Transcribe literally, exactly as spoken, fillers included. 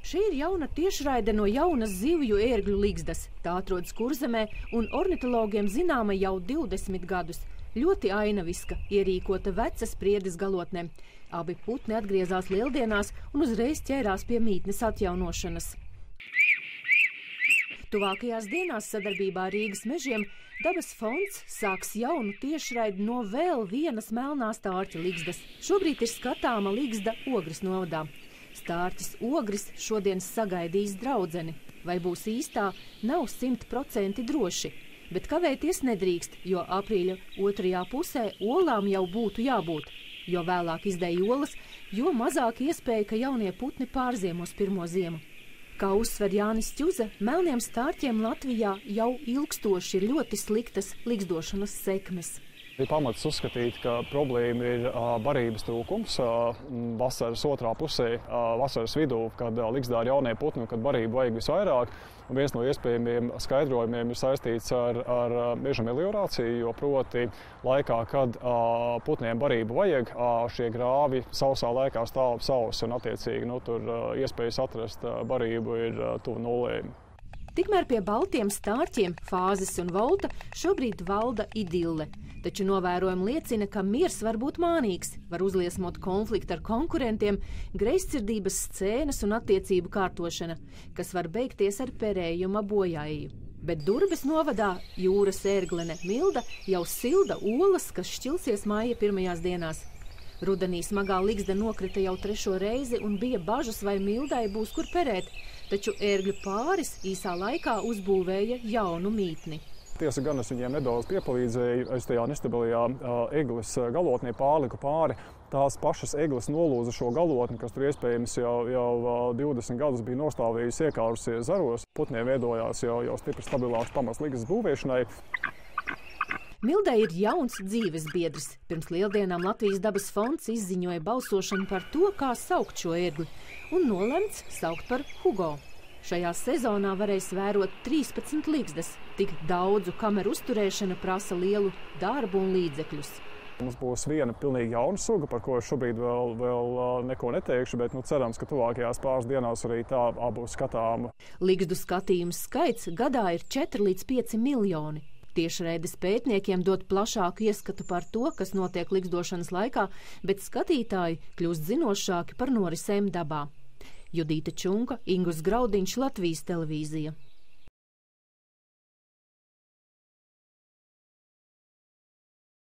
Šī ir jauna tiešraide no jaunas zivju ērgļu ligzdas. Tā atrodas Kurzemē un ornitologiem zināma jau divdesmit gadus. Ļoti ainaviska, ierīkota vecas priedes galotnē. Abi putni atgriezās lieldienās un uzreiz ķērās pie mītnes atjaunošanas. Tuvākajās dienās sadarbībā ar Rīgas mežiem Dabas fonds sāks jaunu tiešraidi no vēl vienas melnā stārķa ligzdas. Šobrīd ir skatāma ligzda Ogres novadā. Stārķis Ogris šodien sagaidīs draudzeni. Vai būs īstā, nav simt procenti droši. Bet kavēties nedrīkst, jo aprīļa otrajā pusē olām jau būtu jābūt. Jo vēlāk izdēj olas, jo mazāk iespēja, ka jaunie putni pārziemos pirmo ziemu. Kā uzsver Jānis Ķuze, melniem stārķiem Latvijā jau ilgstoši ir ļoti sliktas ligzdošanas sekmes. Ir pamats uzskatīt, ka problēma ir barības trūkums vasaras otrā pusē, vasaras vidū, kad ligzdā ir jaunie putni un kad barību vajag visvairāk. Un viens no iespējamiem skaidrojumiem ir saistīts ar, ar meža meliorāciju, jo proti laikā, kad putniem barību vajag, šie grāvi sausā laikā stāv sausi un attiecīgi nu, tur iespējas atrast barību ir tuvu nulēm. Tikmēr pie baltiem stārķiem Fāzes un Volta šobrīd valda idille. Taču novērojumi liecina, ka miers var būt mānīgs, var uzliesmot konfliktu ar konkurentiem, greizsirdības scēnas un attiecību kārtošana, kas var beigties ar perējuma bojāju. Bet Durbes novadā jūras ērglene Milda jau silda olas, kas šķilsies māja pirmajās dienās. Rudenī smagā ligzda nokrita jau trešo reizi un bija bažas, vai Mildai būs kur perēt, taču ērgļu pāris īsā laikā uzbūvēja jaunu mītni. Tiesa gan es viņiem nedaudz piepalīdzēju, es tajā nestabilajā egles galotnē pārliku pāri. Tās pašas egles nolūza šo galotni, kas tur iespējams jau, jau divdesmit gadus bija nostāvējusi iekārusies zaros. Putniem veidojās jau, jau stipri stabilāks pamats ligzdas būvēšanai. Mildai ir jauns dzīves biedrs. Pirms lieldienām Latvijas Dabas fonds izziņoja balsošanu par to, kā saukt šo ērgli, un nolemts saukt par Hugo. Šajā sezonā varēs vērot trīspadsmit ligzdas. Tik daudzu kameru uzturēšana prasa lielu darbu un līdzekļus. Mums būs viena pilnīgi jauna suga, par ko es šobrīd vēl, vēl neko neteikšu, bet nu, cerams, ka tuvākajās pāris dienās arī tā būs skatāma. Ligzdu skatījums skaits gadā ir četri līdz pieci miljoni. Tiešraides pētniekiem dod plašāku ieskatu par to, kas notiek ligzdošanas laikā, bet skatītāji kļūst zinošāki par norisēm dabā. Judīta Čunka, Ingus Graudiņš, Latvijas televīzija.